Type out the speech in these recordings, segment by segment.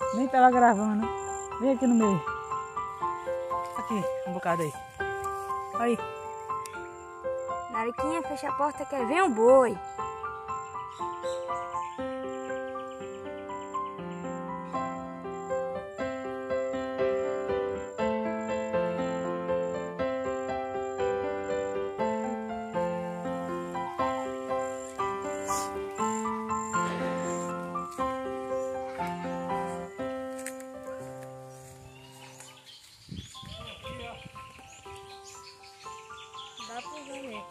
Nem tava gravando. Vem aqui no meio. Aqui, um bocado aí. Aí. Nariquinha, fecha a porta que vem um boi. Dá pra ver.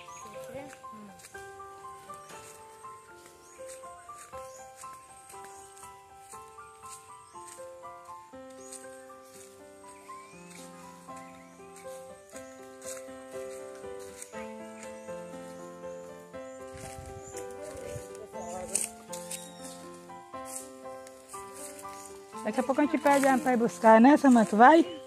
Daqui a pouco a gente pede pra ir buscar, né, Samanta? Vai?